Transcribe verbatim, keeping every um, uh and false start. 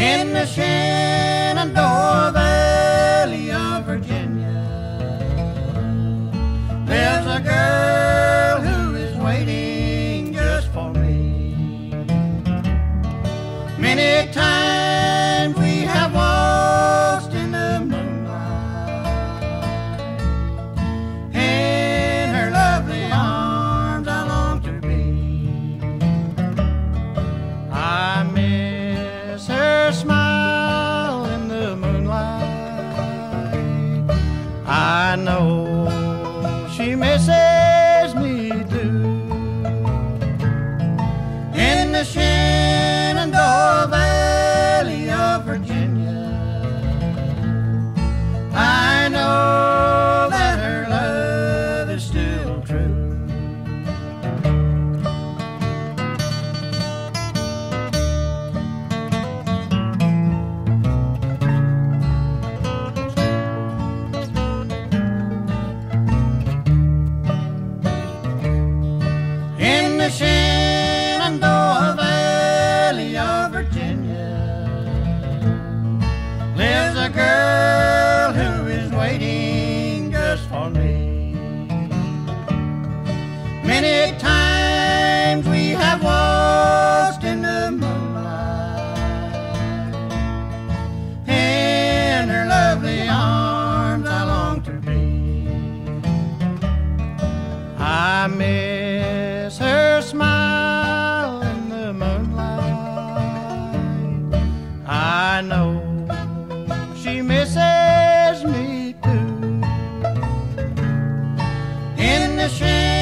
In the Shenandoah Valley of Virginia lives a girl who is waiting just for me. Many times we have waltzed in the moonlight. In her lovely arms I long to be. I miss her smile in the moonlight. I know she misses me too. In the Shenandoah Valley of Virginia, I know that her love is still true. In the Shenandoah Valley of Virginia lives a girl who is waiting just for me. Many times we have waltzed in the moonlight. In her lovely arms I long to be. I miss her smile in the moonlight. I know she misses me too. In the shade